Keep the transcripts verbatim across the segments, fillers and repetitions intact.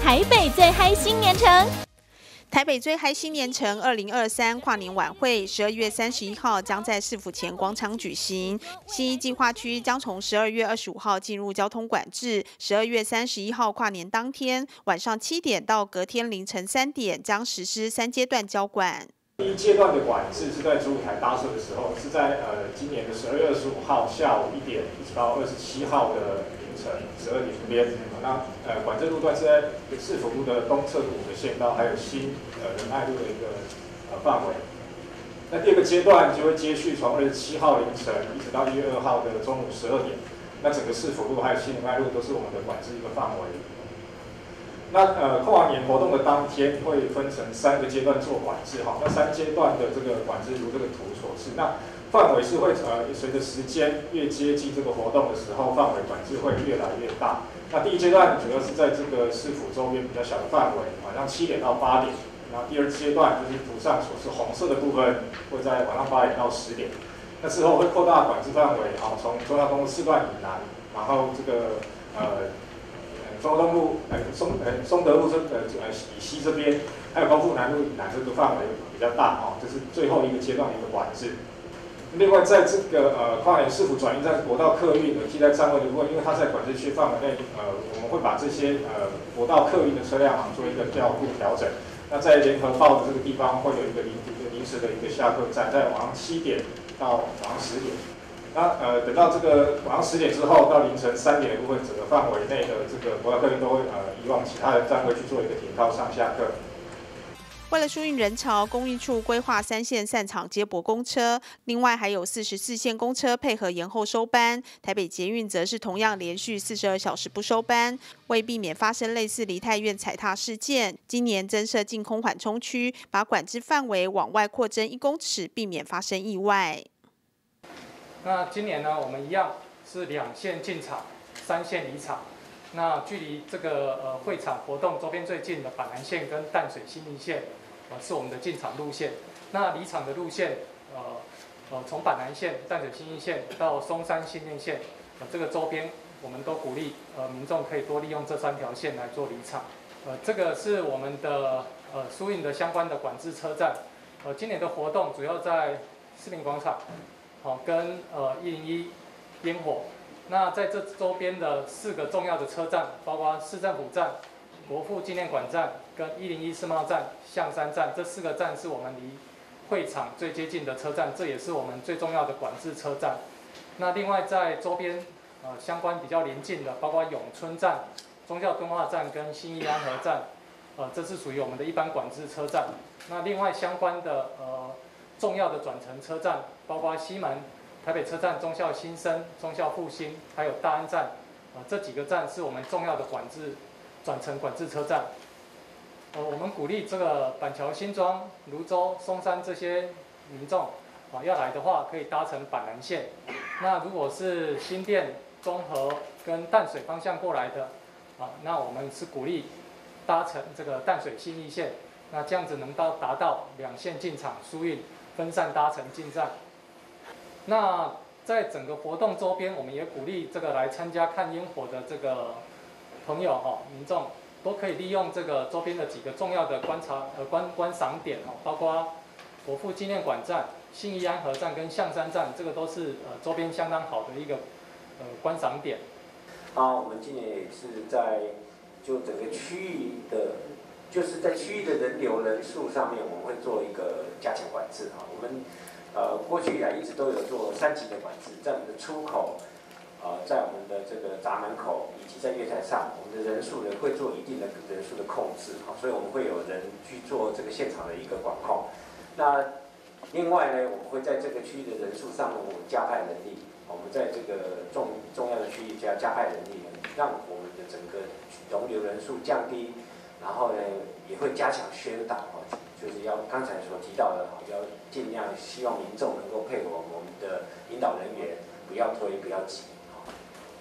台北最嗨新年城。 台北最嗨新年城二零二三跨年晚会，十二月三十一号将在市府前广场举行。新一计划区将从十二月二十五号进入交通管制，十二月三十一号跨年当天晚上七点到隔天凌晨三点将实施三阶段交管。 第一阶段的管制是在主舞台搭设的时候，是在呃今年的十二月二十五号下午一点一直到二十七号的凌晨十二点这边。那呃管制路段是在市府路的东侧五个县道，还有新呃仁爱路的一个呃范围。那第二个阶段就会接续从二十七号凌晨一直到一月二号的中午十二点。那整个市府路还有新仁爱路都是我们的管制一个范围。那呃，跨年活动的当天会分成三个阶段做管制哈。那三阶段的这个管制如这个图所示，那范围是会呃随着时间越接近这个活动的时候，范围管制会越来越大。那第一阶段主要是在这个市府周边比较小的范围，晚上七点到八点。然后第二阶段就是图上所示红色的部分，会在晚上八点到十点。那之后会扩大管制范围，好，从中央公路四段以南，然后这个呃。中国东路、呃松呃松德路这呃呃以西这边，还有高富南路以南这个范围比较大哦，这是最后一个阶段的一个管制。另外，在这个呃跨年市府转运站国道客运的替代站位的部分，因为它在管制区范围内，呃我们会把这些呃国道客运的车辆啊做一个调度调整。那在联合报的这个地方会有一个临临时的一个下客站，在晚上七点到晚上十点。那呃，等到这个晚上十点之后，到凌晨三点的部分，整个范围内的这个国道客运都会呃移往其他的站位去做一个停靠上下客。 为了疏运人潮，公运处规划三线散场接驳公车，另外还有四十四线公车配合延后收班。台北捷运则是同样连续四十二小时不收班。为避免发生类似梨泰院踩踏事件，今年增设净空缓冲区，把管制范围往外扩增一公尺，避免发生意外。 那今年呢，我们一样是两线进场，三线离场。那距离这个呃会场活动周边最近的板南线跟淡水新义线，呃是我们的进场路线。那离场的路线，呃呃从板南线、淡水新义线到松山新店线，呃这个周边我们都鼓励呃民众可以多利用这三条线来做离场。呃这个是我们的呃疏运的相关的管制车站。呃今年的活动主要在市民广场。好，跟呃一零一烟火，那在这周边的四个重要的车站，包括市政府站、国父纪念馆站跟一零一世贸站、象山站，这四个站是我们离会场最接近的车站，这也是我们最重要的管制车站。那另外在周边呃相关比较邻近的，包括永春站、忠孝敦化站跟新义安和站，呃这是属于我们的一般管制车站。那另外相关的呃。重要的转乘车站包括西门、台北车站、忠孝新生、忠孝复兴，还有大安站，呃，这几个站是我们重要的管制转乘管制车站。呃，我们鼓励这个板桥、新庄、泸州、松山这些民众啊要来的话，可以搭乘板南线。那如果是新店、中和跟淡水方向过来的，啊，那我们是鼓励搭乘这个淡水信义线。那这样子能到达到两线进场疏运。分散搭乘进站。那在整个活动周边，我们也鼓励这个来参加看烟火的这个朋友哈、民众都可以利用这个周边的几个重要的观察呃观观赏点哈，包括国父纪念馆站、信义安和站跟象山站，这个都是呃周边相当好的一个呃观赏点。 啊，我们今年也是在就整个区域的。就是在区域的人流人数上面，我们会做一个加强管制啊。我们呃过去以来一直都有做三级的管制，在我们的出口，呃，在我们的这个闸门口以及在月台上，我们的人数呢会做一定的人数的控制啊，所以我们会有人去做这个现场的一个管控。那另外呢，我们会在这个区域的人数上面，我们加派人力，我们在这个重重要的区域加加派人力，让我们的整个容留人数降低。然后呢，也会加强宣导哦，就是要刚才所提到的，要尽量希望民众能够配合我们的引导人员，不要推，不要挤。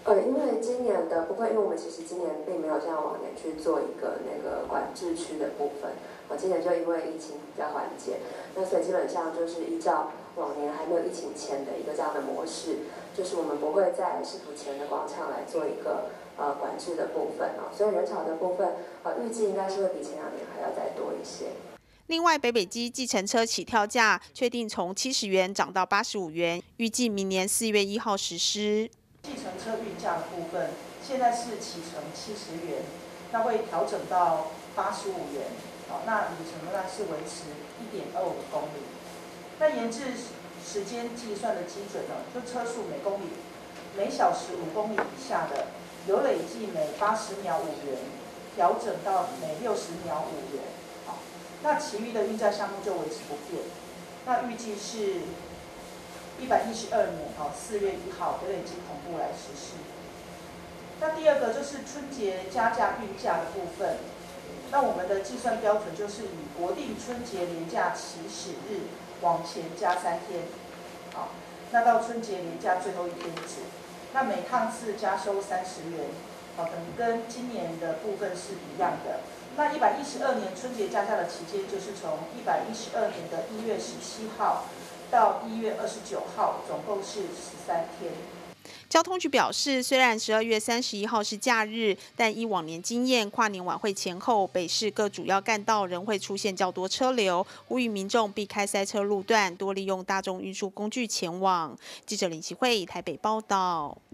呃，因为今年的部分，因为我们其实今年并没有像往年去做一个那个管制区的部分，我今年就因为疫情比较缓解，那所以基本上就是依照往年还没有疫情前的一个这样的模式，就是我们不会在市府前的广场来做一个呃管制的部分哦，所以人潮的部分呃预计应该是会比前两年还要再多一些。 另外，北北基计程车起跳价确定从七十元涨到八十五元，预计明年四月一号实施。 计程车运价的部分，现在是起程七十元，那会调整到八十五元，哦，那里程呢是维持一点二五公里。那延至时间计算的基准呢，就车速每公里每小时五公里以下的，由累计每八十秒五元，调整到每六十秒五元。好，那其余的运价项目就维持不变。那预计是一百一十二年哦，四月一号北北基同步来实施。那第二个就是春节加价运价的部分，那我们的计算标准就是以国定春节连假起始日往前加三天，好，那到春节连假最后一天止，那每趟次加收三十元，好，等跟今年的部分是一样的。那一百一十二年春节加价的期间，就是从一百一十二年的一月十七号。到一月二十九号，总共是十三天。 交通局表示，虽然十二月三十一号是假日，但依往年经验，跨年晚会前后，北市各主要干道仍会出现较多车流，呼吁民众避开塞车路段，多利用大众运输工具前往。记者林启慧台北报道。